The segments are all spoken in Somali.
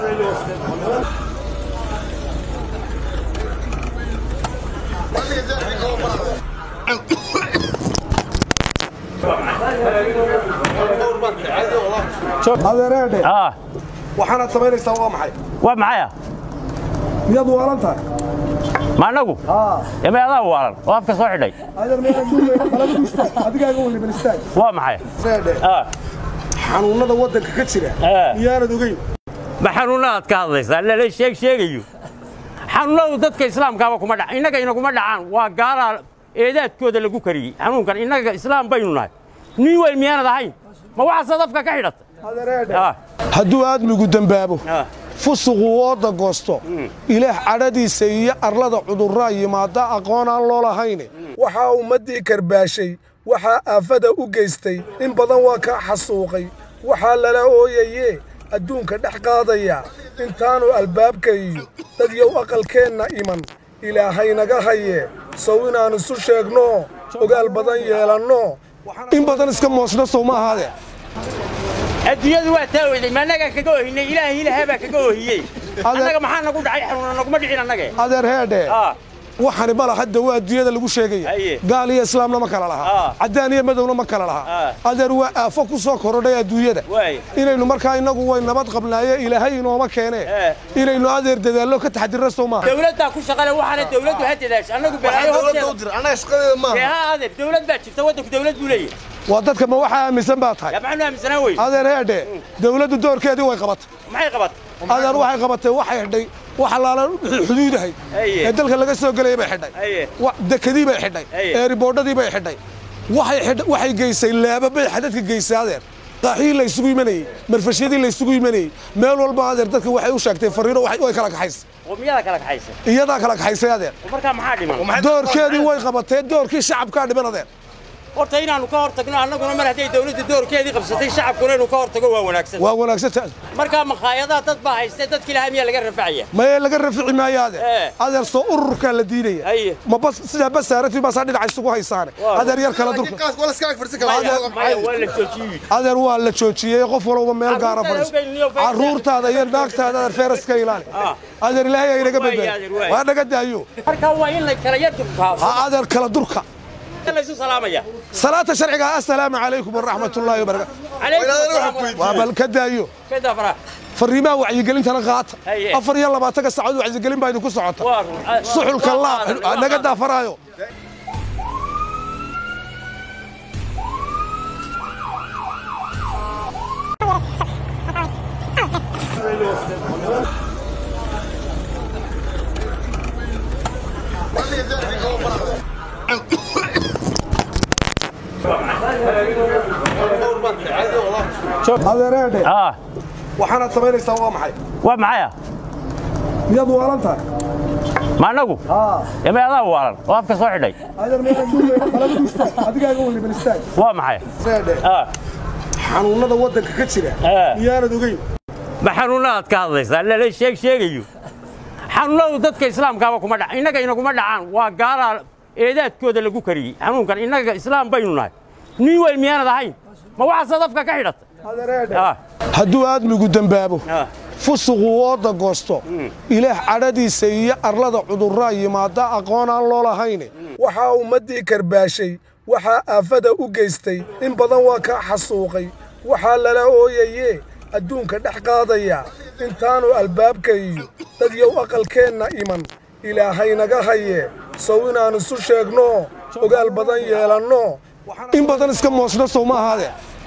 هذا رادي وحنا تبين يسوى معي ومعايا يضو ورنتها ما نقول يا ما هذا ورن وافك صحيح لي هذا ما يقول هذا قاعد يقول لي بالاستاذ ومعايا رادي حنونada wadanka ka jira iyaanad ogeyn ma xanuunaad ka hadlaysaa la sheegayo xanuunadu dadka islaamkaaba kuma dhac inaga kuma dhacaan waa gaala eedaadkooda lagu kariyay xanuunkan inaga islaam baynu nahay nin way miyaanad ahayn ma waxa sadafka ka xidhata hadduu aadmigu dambaabo fusuqu wada goosto ilaah cadhadiisa iyo arlada cudurra yimaada aqoon aan loo lahayn waxa ummadii karbaashay waxa aafada u geystay in badan waa ka xasuuqay waxa lala ooyayay adduunka dhex qaadaya intaanu albaabka iyo dad yow aqalkeenna iman ilaahay naga haye soo inaanu isu sheegno ogaal badan yeelanno in badan iska moosna soo ma ahaade adduunyadu waa taawayday ma naga kaga oohinay ilaahay ilaahaba kaga oohiyay anaga maxaa nagu dhacay xanuun nagu dhicin anaga adeer heede waxani bala hadda waa adduunyada lagu sheegay gaal iyo islaamna ma kala laha cadaan iyo madowna ma kala laha adeer waa aafo ku soo korodhay adduunyada inaynu markaa inagu way nabad qabnaaye ilaahay inooma keene inaynu adeer dadaallo ka taxadirno Soomaaliya dawladda ku shaqale waxana dawladdu haddeedash anagu balaayo horteeda anaga shaqadeeda ma ee adeer dawlad baa jirta wadanku dawlad buu leeyahay ودتك ما واحد أمسن باتها. يا معنا أمسن وين؟ هذا رهده دولة الدور كذي ويقبض. ما يقبض. هذا واحد قبضته واحد دي وحلال حدوده هي. يدلك لقى سوق اللي بيحدي. دك دي بيحدي. ريبورت دي بيحدي. واحد جيس اللي بيحدث جيس هذا. طحين لا يسوي مني مرفشيدي لا يسوي مني مال والبعض دتك واحد وشكته فريرة واحد ويكلك حيس. وميادك لك حيس. يدك لك حيس هذا. ومركب محادي ما. دور كذي ويقبضته دور كي الشعب كان بنادر. horta inaanu ka hortagno annaguna mar haday dawladda doorkeedii qabsatay shacabkuna inuu ka hortago waa wanaagsan marka maqaayadaha dad baa haystay dadka ilaahamiya laga rafacaya ma laga rafici maayaade adeer soo ururka la diinaya ma bas sida basaarati bas dhinac isugu haysaane adeer yar kala durka wala iska farsi kala adeer waa la joojiyay qof walba meel gaar ah fariis caruurtaada iyo naagtaada adeer feeraska ilaali adeer ilaahay ay naga badbaadiyo waa naga daayo marka waa in la kala yar durka adeer kala durka صلاة شرعية السلام عليكم ورحمة الله وبركاته. عليكم وابل كدايو. كدا فرا. فريما وعي قلين ترى غات. أفر يلا ما تقص عدو وعي قلين بايدو كسعة. صحوا الكلام نقدا فرايو. هذا رادي وحنا تبين يسوى معي ومعايا يضو ورنتها ما نقول يا ما هذا ورن وافك صحيح لي هذا ما يقول هذا قاعد يقول لي بالاستاذ ومعايا رادي حنونada wadanka ka jira iyaanad ogeyn ma xanuunaad ka hadlaysaa la sheegayo xanuunadu dadka islaamkaaba kuma dhac inaga kuma dhacaan waa gaala eedaadkooda lagu kariyay xanuunkan inaga islaam baynu nahay nin way miyaanad ahayn ma waxa sadafka ka xidhata hadduu aadmigu dambaabo fusuqu wada goosto ilaah cadhadiisa iyo arlada cudurra yimaada aqoon aan loo lahayn waxa ummadii karbaashay waxa aafada u geystay in badan waa ka xasuuqay waxa lala ooyayay adduunka dhex qaadaya intaanu albaabka iyo dad yow aqalkeenna iman ilaahay naga haye soo inaanu isu sheegno ogaal badan yeelanno in badan iska moosna soo ma ahaade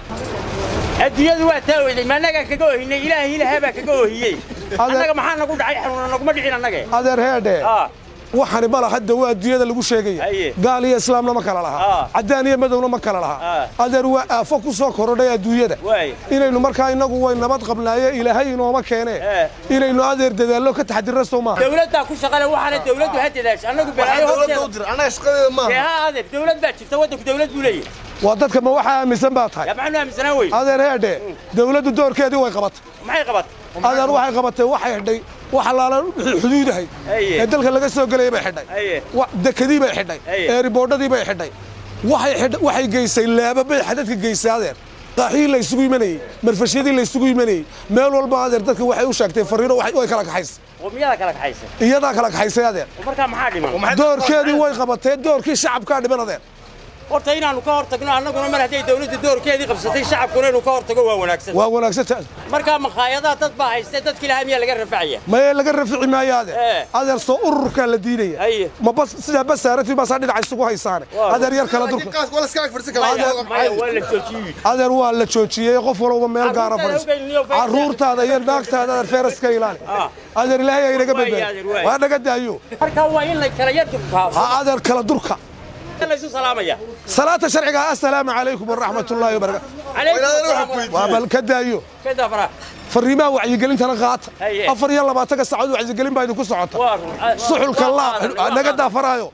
adduunyadu waa taawayday ma naga kaga oohinay ilaahay ilaahaba kaga oohiyay anaga maxaa nagu dhacay xanuun nagu dhicin anaga adeer heede waxani bala hadda waa adduunyada lagu sheegay gaal iyo islaamna ma kala laha cadaan iyo madowna ma kala laha adeer waa aafo ku soo korodhay adduunyada inaynu markaa inagu way nabad qabnaaye ilaahay inooma keene inaynu adeer dadaallo ka taxadirno Soomaaliya dawladda ku shaqale waxana dawladdu haddeedash anagu balaayo horteeda anaga shaqadeeda ma ee adeer dawlad baa jirta wadanku dawlad buu leeyahay ودتك ما واحد أمسن باتها. يا معنا أمسن وين؟ هذا رهده دولة الدور كذي ويقبض. ما يقبض. هذا واحد قبضته واحد دي وحلال حدوده هي. يدلك لقى سوق اللي بيحدي. دك دي بيحدي. ريبورت دي بيحدي. واحد جيس اللي بيحدث جيس هذا. qaaxii la isugu yimanayay marfashadii la isugu yimanayay meel walba adeer dadka waxay u sheegtay fariiro way kala kaxaysay qomiyada kala kaxaysay iyadaa kala kaxaysay adeer marka maxaa dhiman doorkeedii way qabatay doorkii shacabka dhiman adeer horta inaanu ka hortagno annaguna mar haday dawladdu doorkeedii qabsatay shacabkuna inuu ka hortago waa wanaagsan marka maqaayadaha dad baa haystay dadkii lahaamiya laga rafacaya ma laga rafici maayo adeer soo ururka la diidaya ma bas sida basaarati bas dhinac isugu haysaane adeer yar kala durka adeer waa la joojiyay qof walba meel gaar ah fariis caruurtaada iyo naagtaada adeer feeraska ilaali adeer ilaahay ay naga badbaadiyo waa naga daayo marka waa in la kala yar durka adeer kala durka صلاة شرعك السلام عليكم ورحمة الله وبركاته. عليكم وابل كدايو. كدا فرا. فريما وعي قلنا ترى غات. أفر يلا ما تقص عدو وعي قلنا بايدو كسعة. صحوا الكلام نقدا فرايو.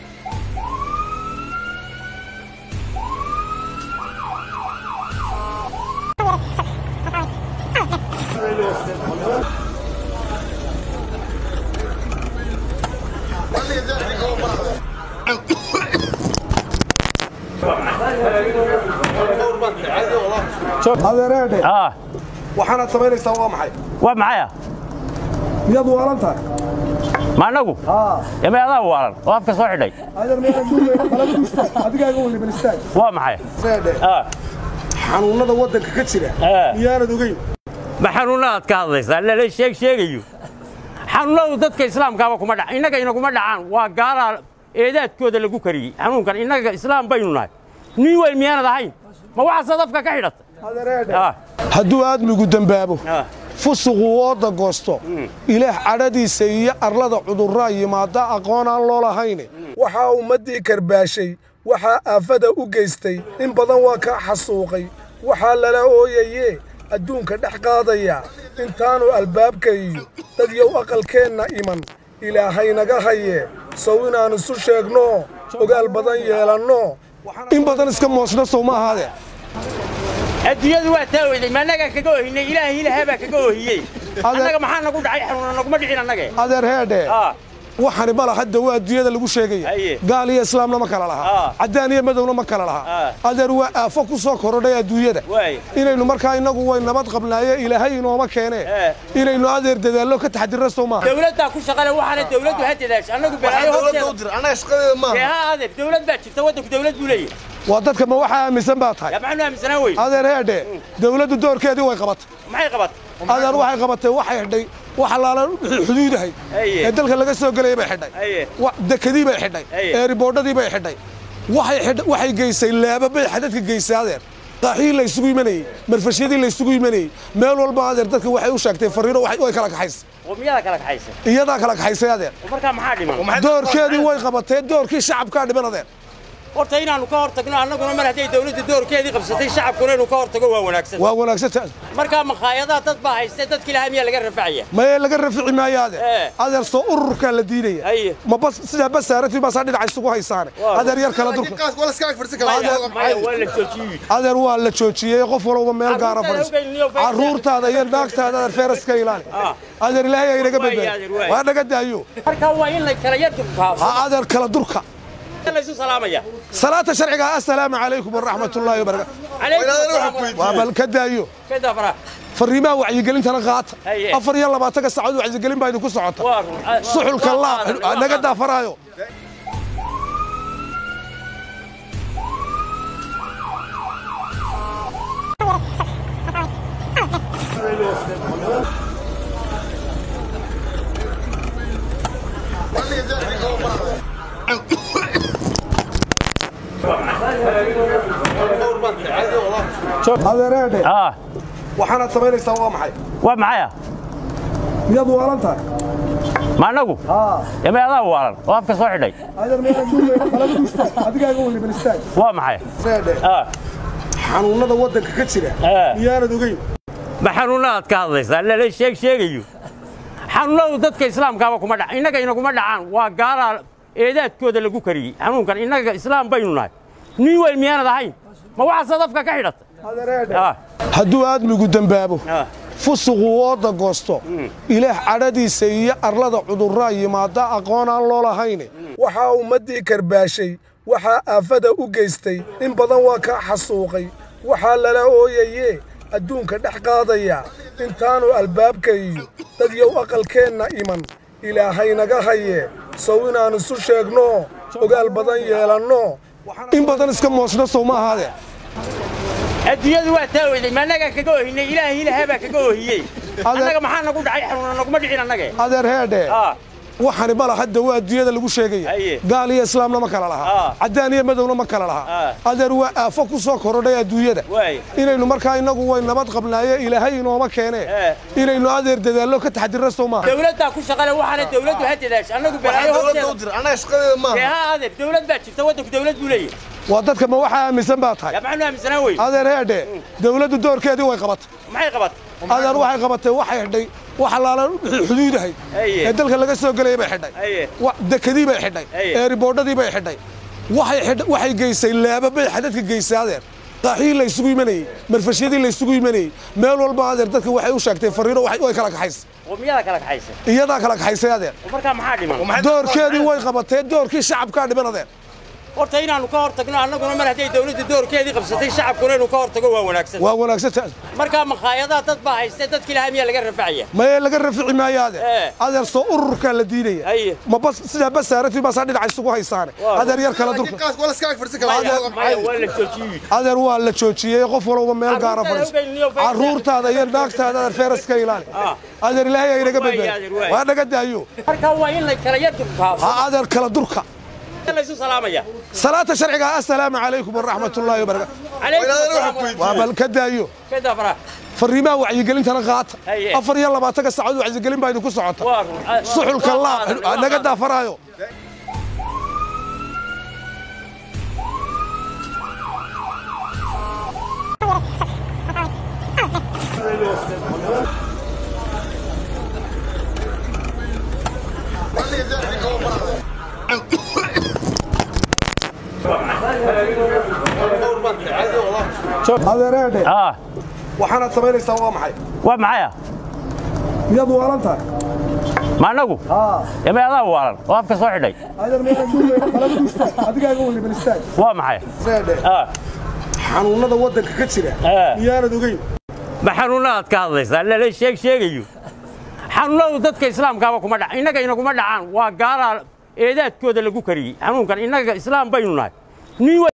هذا رادي وحنا سمينيسا waa maxay yadu walanta ma anagu yama adaa walan oo afka soo xidhay adiga ugu libanistaan waa maxay xanuunada wadanka ka jira miyaanad ogeyn ma xanuunada ka hadlaysaa la sheegayo xanuunadu dadka islaamkaaba kuma dhac inaga inaguma dhacaan waa gaala eedaadkooda lagu kariyay xanuunkan inaga islaam baynu nahay ni way miyaanad ahayn ma waxa sadafka ka xidhatay hadduu aadmigu dambaabo fusuqu wada goosto ilaah cadhadiisa iyo arlada cudurra yimaada aqoon aan loo lahayn waxa ummadii karbaashay waxa aafada u geystay in badan waa ka xasuuqay waxa lala ooyayay adduunka dhex qaadaya intaanu albaabka iyo dad yow aqalkeenna iman ilaahay naga haye soo inaanu isu sheegno ogaal badan yeelanno in badan iska moosno soo ma ahaade adduunyadu waa taawayday ma naga kaga oohinay ilaahay baa kaga oohiyay annaga maxaa nagu dhacay xanuun nagu ma dhicin annaga adeer heede waxani bala hadda waa adduunyada lagu sheegay gaal iyo islaamna ma kala laha cadaan iyo madowna ma kala laha adeer waa aafo ku soo korodhay adduunyada inaynu markaa inagu way nabad qabnaaye ilaahay inooma keenee inaynu adeer dadaallo ka taxadirno soo maaha dawladda ku shaqale waxaana dawladdu haddeedaash annagu balaayo hoosteeda annaga shaqadeeda ma aha adeer dawlad baa jirta waddanku dawlad buu leeyahay waa dadka ma waxa aaminsan baa tahay maxaan aaminsanaa way adeer heede dawladdu doorkeedii way qabatay maxay qabatay adeer waxay qabatay waxay xidhay waxa la xuduudahay ee dalka laga soo galay bay xidhay dekadii bay xidhay ee riboodadii bay xidhay waxay geysay laababay xadadka geysay adeer qaaxii la isugu yimanayay marfashadii la isugu yimanayay meel walba adeer dadka waxay u sheegtay fariiro way kala kaxaysay qomiyada kala kaxaysay iyadaa kala kaxaysay adeer marka maxaa dhiman doorkeedii way qabatay doorkii shacabka dhiman adeer horta inaanu ka hortagno annaguna mar haday dawladdu doorkeedii qabsatay shacabkuna inuu ka hortago waa wanaagsan marka maqaayadaha dad baa haystay dadkii lahaamiya laga rafacaya ma laga rafici maayo adeer soo ururka la diidaya ma bas sida basaarati bas dhinac isugu haysaane adeer yar kala durka adeer waa la joojiyay qof walba meel gaar ah fariis caruurtaada iyo naagtaada adeer feeraska ilaali adeer ilaahay ay naga badbaadiyo waa naga daayo marka waa in la kala yar durka adeer kala durka صلاة شرعك السلام عليكم ورحمة الله وبركاته. عليكم وابل كدايو. كدا فرا. فريما وعي قلنا ترى غات. أفر يلا ما تقص عدو وعي قلنا بايدو كسعة. صحوا الكلام نقدا فرايو. هذا رادي وحنا سمينيسا waa maxay yadu walanta ma anagu yama adaa walan oo afka soo xidhay adiga ugu libanistaan waa maxay xanuunada wadanka ka jira miyaanad ogeyn ma xanuunada ka hadlaysaa la sheegayo xanuunadu dadka islaamkaaba kuma dhac inaga inaguma dhacaan waa gaala eedaadkooda lagu kariyay xanuunkan inaga islaam baynu nahay ni way miyaanad ahayn ma waxa sadafka ka xidhatay hadduu aadmigu dambaabo fusuqu wada goosto ilaah cadhadiisa iyo arlada cudurra yimaada aqoon aan loo lahayn waxa ummadii karbaashay waxa aafada u geystay in badan waa ka xasuuqay waxaa lala ooyaye adduunka dhex qaadaya intaanu albaabka iyo dad yow aqalkeenna iman ilaahay naga haye sow inaan isu sheegno ogaal badan yeelanno in badan iska moosno sow ma ahaade adduunyadu waa taawayday ma annaga kaga oohinay ilaahay baa kaga oohiyey annaga maxaa nagu dhacay xanuuna naguma dhicin annaga adeer heedhe waxani bala hadda waa adduunyada lagu sheegay gaal iyo islaamna ma kala laha cadaan iyo madowna ma kala laha adeer waa aafo ku soo korodhay adduunyada inaynu markaa inagu way nabad qabnaaye ilaahay inooma keene inaynu adeer dadaallo ka taxadirno soo maaha dawladda ku shaqale waxaana dawladdu ha dadaash annagu balaayo hoosteeda annaga shaqadeeda maaha adeer dawlad baa jirta waddanku dawlad buu leeyahay waa dadka ma waxa aaminsan baa tahay maxaanu aaminsanaa wey adeer heedhe dawladdu doorkeedii way qabatay maxay qabatay adeer waxay qabatay waxay xidhay wax alaala xuduudahay ee dalka laga soo galay bay xidhay dekadii bay xidhay eeriboodhadii bay xidhay waxay geysay laababay xadadka geysay adeer qaaxii la isugu imanayey marfashyadii la isugu imanayey meel walba adeer dadka waxay u sheegtay fariiro way kala kaxaysay qomiyada kala kaxaysay iyadaa kala kaxaysay adeer markaa maxaa dhiman doorkeedii way qabatay doorkii shacabkaa dhiman adeer horta inaanu ka hortagno annaguna mar haday dawladda doorkeedii qabsatay shacabkuna inuu ka hortago waa wanaagsan markaa makhaayadaha dad baa haysta dadkii lahaa miyaa laga rafacaya maya laga rafici maayo adeer soo ururkaa la diidaya ma bas sidaa basaaratii baasaa dhinaca isugu haysaane adeer yar kala durka adeer waa la joojiyey qof walba meel gaara fadhiiso carruurtaada iyo naagtaada adeer feeraska ilaali adeer ilaahay ay naga badbaadiyo waa naga daayo markaa waa in la kala yar durkaa adeer kala durka صلاة الشرعية السلام عليكم ورحمة الله وبركاته وابل كدايو كدا فرح فريما وعي قلين تنقاط أفر يلا ما تقى السعود وعي قلين بايدو كو سعوتا صحو الكلام نقدا فرايو هذا رادي وحنا سمينيسا waa maxay yadu walanta ma anagu yama adaa walan oo afka soo xidhay adiga ugu wali balistaag waa maxay xanuunada wadanka ka jira miyaanad ogeyn ma xanuunada ka hadlaysaa la sheegayo xanuunadu dadka islaamka kuma dhac inaga inaguma dhacaan waa gaala eedaadkooda lagu kariyay xanuunkan inaga islaam baynu nahay